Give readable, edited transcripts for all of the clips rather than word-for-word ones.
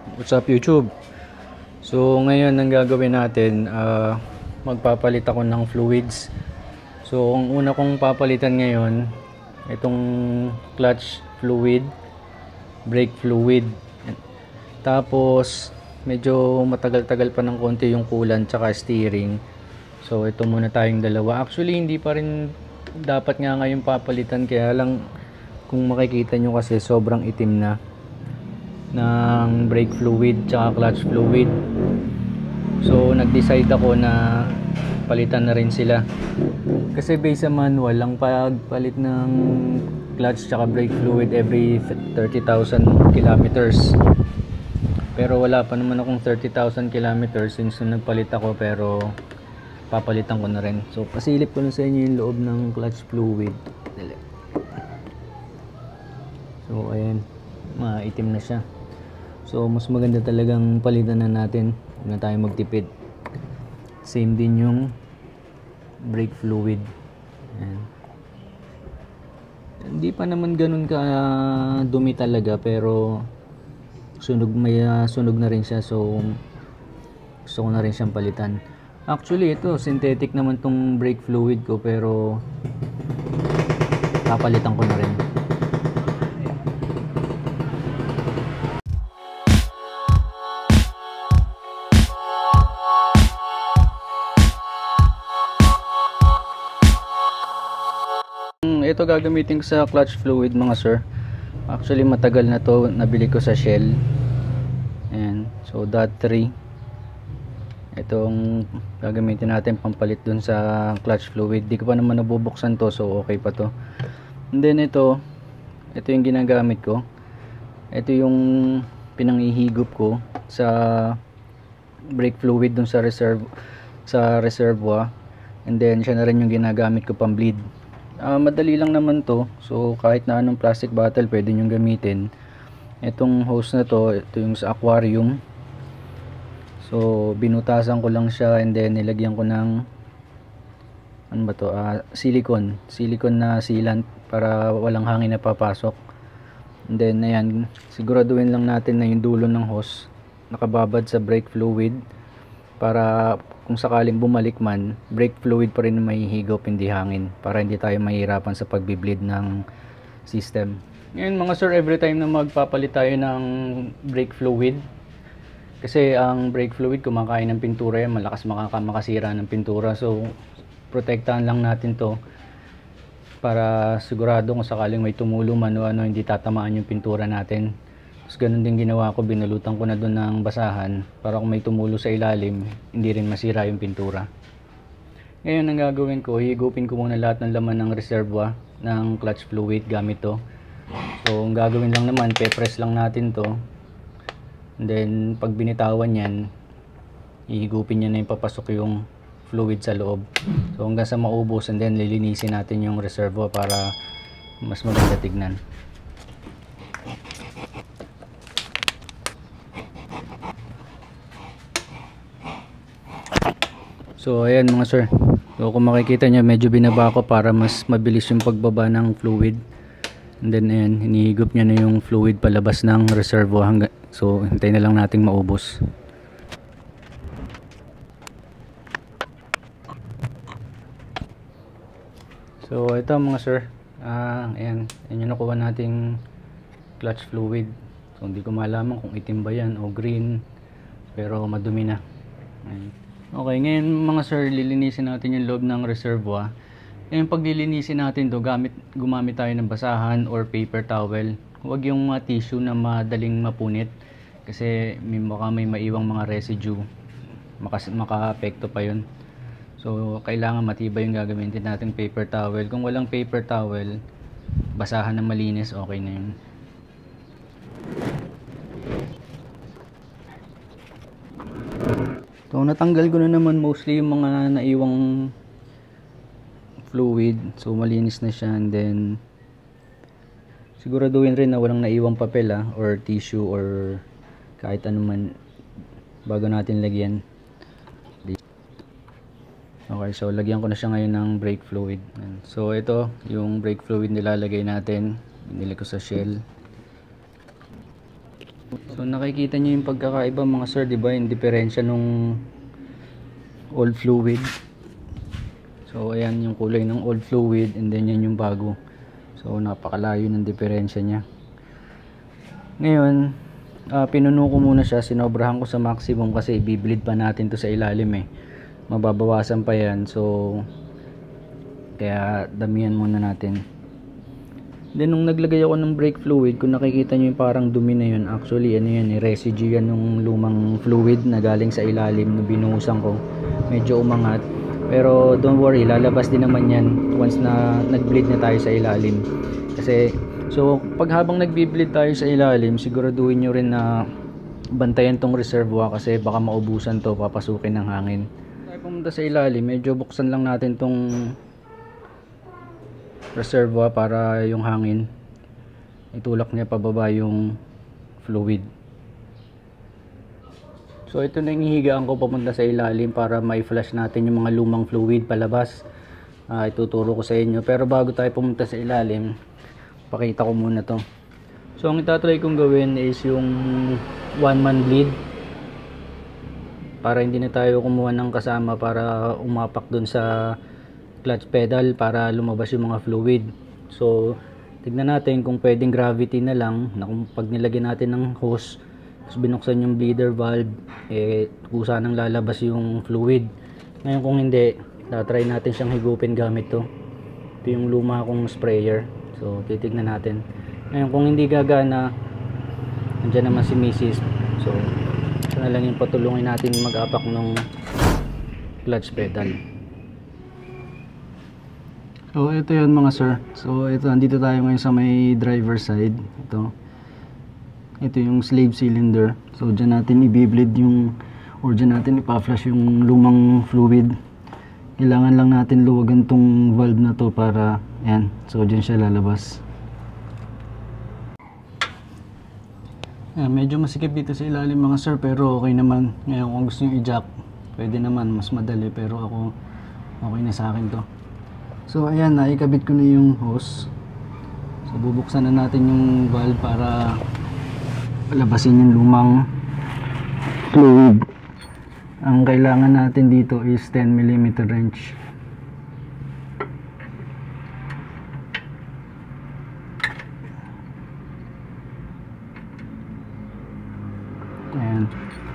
What's up YouTube? So ngayon ang gagawin natin, magpapalit ako ng fluids. So ang una kong papalitan ngayon, itong clutch fluid, brake fluid. Tapos medyo matagal-tagal pa ng konti yung coolant tsaka steering. So ito muna tayong dalawa. Actually hindi pa rin dapat nga ngayon papalitan, kaya lang kung makikita nyo kasi sobrang itim na ng brake fluid tsaka clutch fluid. So nag-decide ako na palitan na rin sila, kasi based sa manual ang pagpalit ng clutch tsaka brake fluid every 30,000 kilometers. Pero wala pa naman akong 30,000 kilometers since nagpalit ako, pero papalitan ko na rin. So pasilip ko na sa inyo yung loob ng clutch fluid. So ayan, maitim na siya. So mas maganda talagang palitan na natin, huwag na tayo magtipid. Same din yung brake fluid. Ayan. Hindi pa naman ganun ka dumi talaga, pero sunog, may sunog na rin siya. So gusto ko na rin siyang palitan. Actually ito synthetic naman tong brake fluid ko, pero papalitan ko na rin. Ito gagamitin ko sa clutch fluid mga sir. Actually matagal na to, nabili ko sa Shell. Ayan, so .3 itong gagamitin natin pampalit dun sa clutch fluid. Di ko pa naman nabubuksan to, so okay pa to. And then ito yung ginagamit ko. Ito yung pinangihigop ko sa brake fluid dun sa reservoir. And then siya na rin yung ginagamit ko pang bleed. Madali lang naman to, so kahit na anong plastic bottle pwede nyo gamitin. Itong hose na to, ito yung sa aquarium. So binutasan ko lang siya, and then nilagyan ko ng ano ba to, silicone na sealant para walang hangin na papasok. And then ayan, siguraduhin lang natin na yung dulo ng hose nakababad sa brake fluid, para kung sakaling bumalik man, brake fluid pa rin mahihigop, hindi hangin, para hindi tayo mahirapan sa pagbi-bleed ng system. Ngayon mga sir, every time na magpapalit tayo ng brake fluid, kasi ang brake fluid kumakain ng pintura yan, malakas makasira ng pintura. So protektahan lang natin to para sigurado kung sakaling may tumulo man o ano, hindi tatamaan yung pintura natin. Tapos ganun din ginawa ko, binalutan ko na doon ng basahan para kung may tumulo sa ilalim, hindi rin masira yung pintura. Ngayon ang gagawin ko, higupin ko muna lahat ng laman ng reservoir ng clutch fluid gamit to. So ang gagawin lang naman, pe-press lang natin to. And then pag binitawan yan, hihigupin niya na yung papasok yung fluid sa loob. So hanggang sa maubos, and then lilinisin natin yung reservoir para mas maganda tignan. So ayan mga sir, so kung makikita nyo, medyo binaba ko para mas mabilis yung pagbaba ng fluid. And then ayan, hinihigop nya na yung fluid palabas ng reservoir. So hintayin na lang nating maubos. So ito mga sir, ayan yung nakuha nating clutch fluid. So hindi ko malaman kung itim ba yan o green, pero madumi na. Ayan. Okay, ngayon mga sir, lilinisin natin yung loob ng reservoir. Yung paglilinisin natin to, gumamit tayo ng basahan or paper towel. Huwag yung mga tissue na madaling mapunit, kasi baka may maiwang mga residue, maka-apekto pa yun. So kailangan matibay yung gagamitin nating paper towel. Kung walang paper towel, basahan na malinis, okay na yun. So natanggal ko na naman mostly yung mga naiwang fluid, so malinis na siya. And then siguraduhin rin na walang naiwang papel or tissue or kahit ano man bago natin lagyan. Okay, so lagyan ko na siya ngayon ng brake fluid. So ito yung brake fluid nilalagay natin, binili ko sa Shell. So nakikita nyo yung pagkakaiba mga sir, di ba? Yung diferensya nung old fluid. So ayan yung kulay ng old fluid, and then yan yung bago. So napakalayo ng diferensya niya. Ngayon, pinuno ko muna siya, sinobrahan ko sa maximum kasi i-bleed pa natin to sa ilalim eh. Mababawasan pa yan, so kaya damihan muna natin. Then nung naglagay ako ng brake fluid, kung nakikita nyo yung parang dumi na yun, actually ano yan, residue yan ng lumang fluid na galing sa ilalim na binuhusan ko. Medyo umangat, pero don't worry, lalabas din naman yan once na nag-bleed na tayo sa ilalim. Kasi so pag habang nagbi-bleed tayo sa ilalim, siguraduhin nyo rin na bantayan tong reservoir kasi baka maubusan to, papasukin ng hangin. Tayo pumunta sa ilalim, medyo buksan lang natin tong reservoir para yung hangin itulak niya pababa yung fluid. So ito na yung hihigaan ko papunta sa ilalim para may flash natin yung mga lumang fluid palabas. Ituturo ko sa inyo, pero bago tayo pumunta sa ilalim, pakita ko muna to. So ang itatry kong gawin is yung one man bleed para hindi na tayo kumuha ng kasama para umapak dun sa clutch pedal para lumabas yung mga fluid. So tignan natin kung pwedeng gravity na lang, na kung pag nilagyan natin ng hose tapos binuksan yung bleeder valve, kusa nang lalabas yung fluid. Ngayon kung hindi, tatry natin siyang higupin gamit to. Ito yung luma kong sprayer, so titignan natin. Ngayon kung hindi gagana, andyan naman si Mrs. So ito na lang yung patulungin natin mag-apak ng clutch pedal. So ito yun mga sir. So ito, andito tayo ngayon sa may driver side. Ito yung slave cylinder. So dyan natin i-bleed yung, or dyan natin ipa-flush yung lumang fluid. Kailangan lang natin luwagan tong valve na to para yan. So dyan siya lalabas. Medyo masikip dito sa ilalim mga sir, pero okay naman. Ngayon kung gusto nyo i-jack, pwede naman, mas madali, pero ako okay na sa akin to. So ayan, naikabit ko na yung hose. So bubuksan na natin yung valve para palabasin yung lumang fluid. Ang kailangan natin dito is 10mm wrench. Ayan.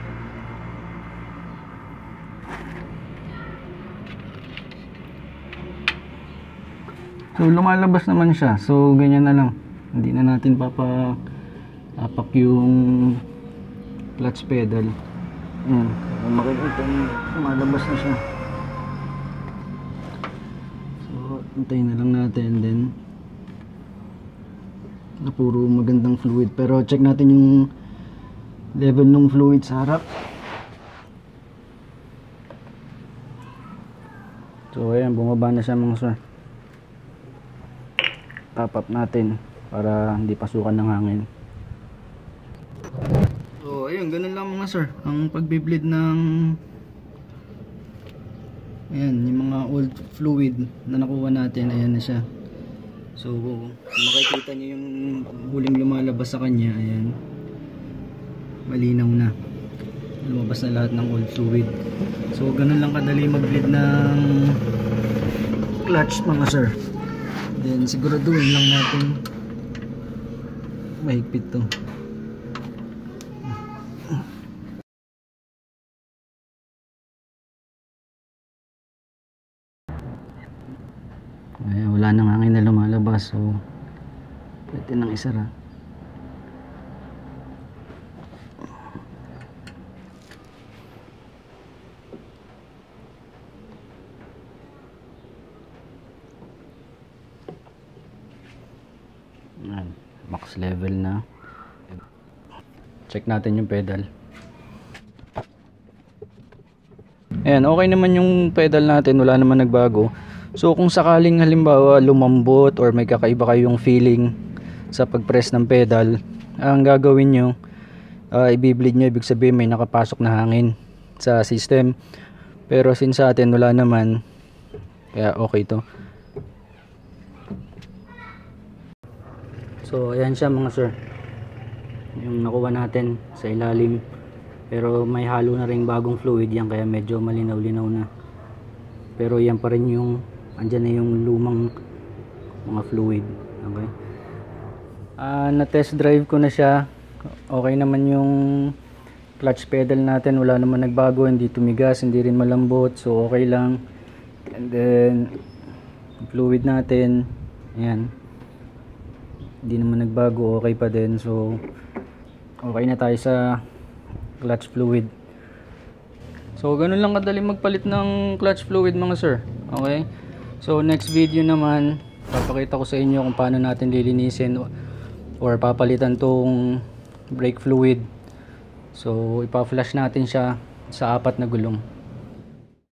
So lumalabas naman siya. So ganyan na lang. Hindi na natin apak yung clutch pedal. Ayan. Kung makikita nyo, lumalabas na siya. So antayin na lang natin. Then na puro magandang fluid. Pero check natin yung level ng fluid sa harap. So ayan, bumaba na siya mga sir. Top up natin para hindi pasukan ng hangin. So ayun, ganun lang mga sir ang pagbi-bleed ng ayan, yung mga old fluid na nakuha natin. Ayan na siya. So makikita nyo yung huling lumalabas sa kanya. Ayan, malinaw na, lumabas na lahat ng old fluid. So ganun lang kadali mag-bleed ng clutch mga sir. Then siguraduhin lang natin mahigpit to. Ayan, wala nang hangin na lumalabas, so pwede nang isara. Max level na. Check natin yung pedal. Ayan, okay naman yung pedal natin, wala naman nagbago. So kung sakaling halimbawa lumambot or may kakaiba kayong feeling sa pagpress ng pedal, ang gagawin nyo, i-bleed nyo, ibig sabihin may nakapasok na hangin sa system. Pero since sa atin wala naman, kaya okay to. So ayan siya mga sir, yung nakuha natin sa ilalim, pero may halo na ring bagong fluid yan, kaya medyo malinaw-linaw na. Pero yan pa rin yung andyan na yung lumang mga fluid. Okay, na test drive ko na siya. Okay naman yung clutch pedal natin, wala naman nagbago, hindi tumigas, hindi rin malambot, so okay lang. And then fluid natin, ayan, hindi naman nagbago, okay pa din. So okay na tayo sa clutch fluid. So ganun lang kadali magpalit ng clutch fluid mga sir. Okay, so next video naman papakita ko sa inyo kung paano natin lilinisin or papalitan tong brake fluid. So ipa-flash natin siya sa 4 na gulong.